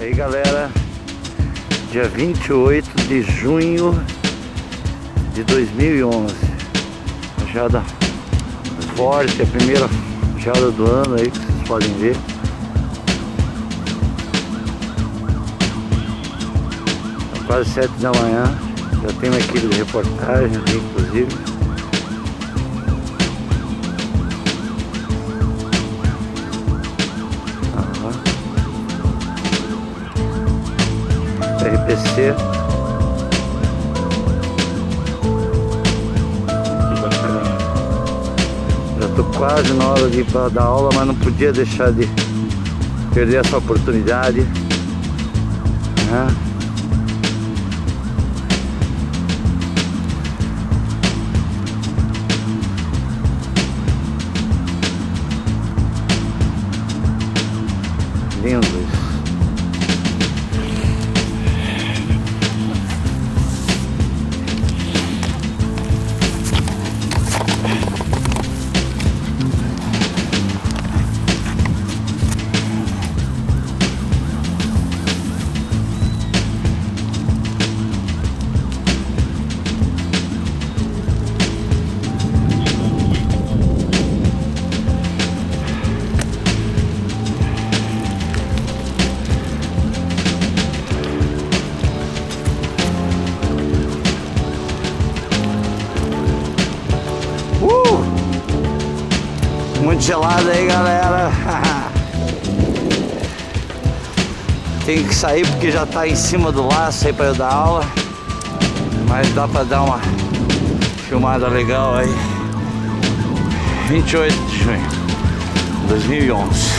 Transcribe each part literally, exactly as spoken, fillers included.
Aí galera, dia vinte e oito de junho de dois mil e onze, geada forte, a primeira geada do ano aí que vocês podem ver. São quase sete da manhã, já tem uma equipe de reportagem aqui, inclusive. R P C. Já tô quase na hora de ir para dar aula, mas não podia deixar de perder essa oportunidade, né? Lindo isso. Muito gelado aí, galera. Tem que sair porque já tá em cima do laço aí para eu dar aula, mas dá para dar uma filmada legal aí. vinte e oito de junho de dois mil e onze.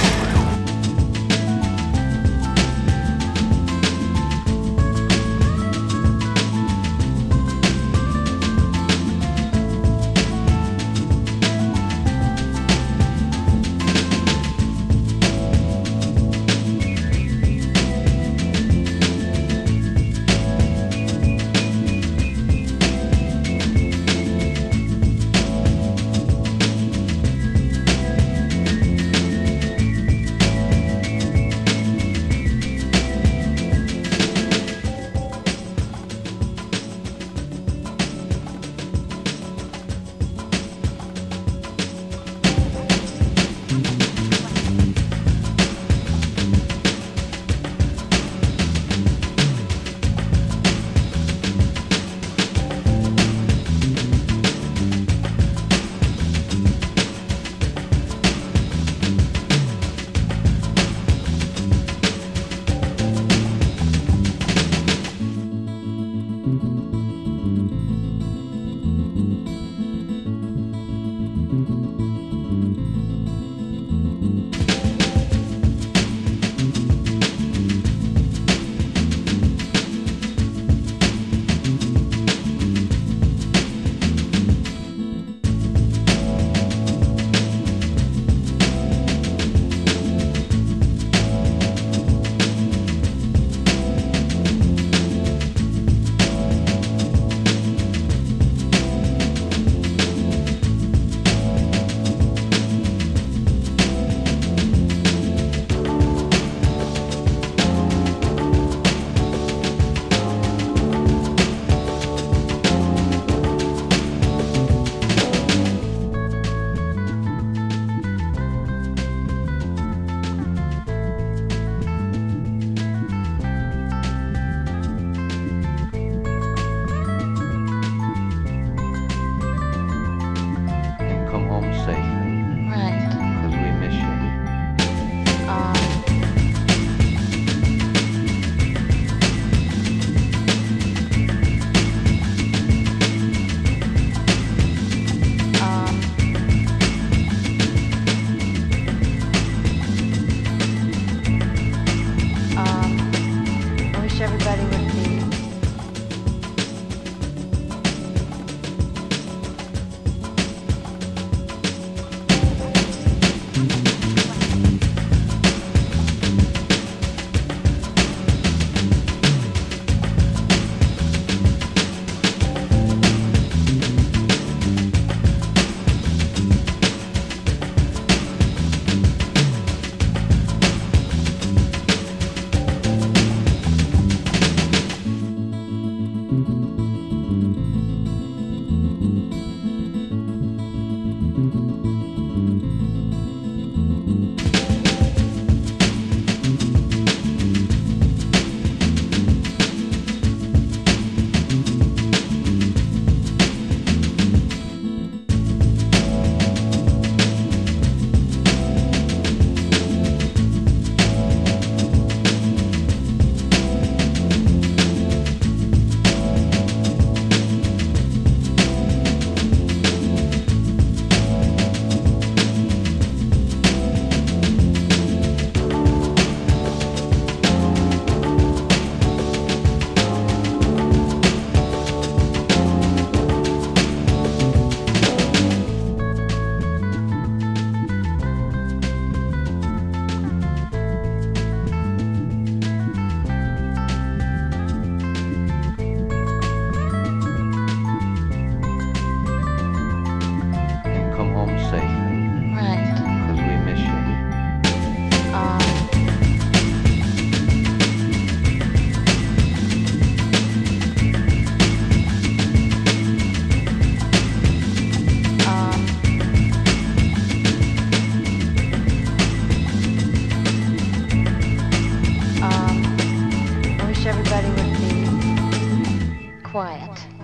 quiet.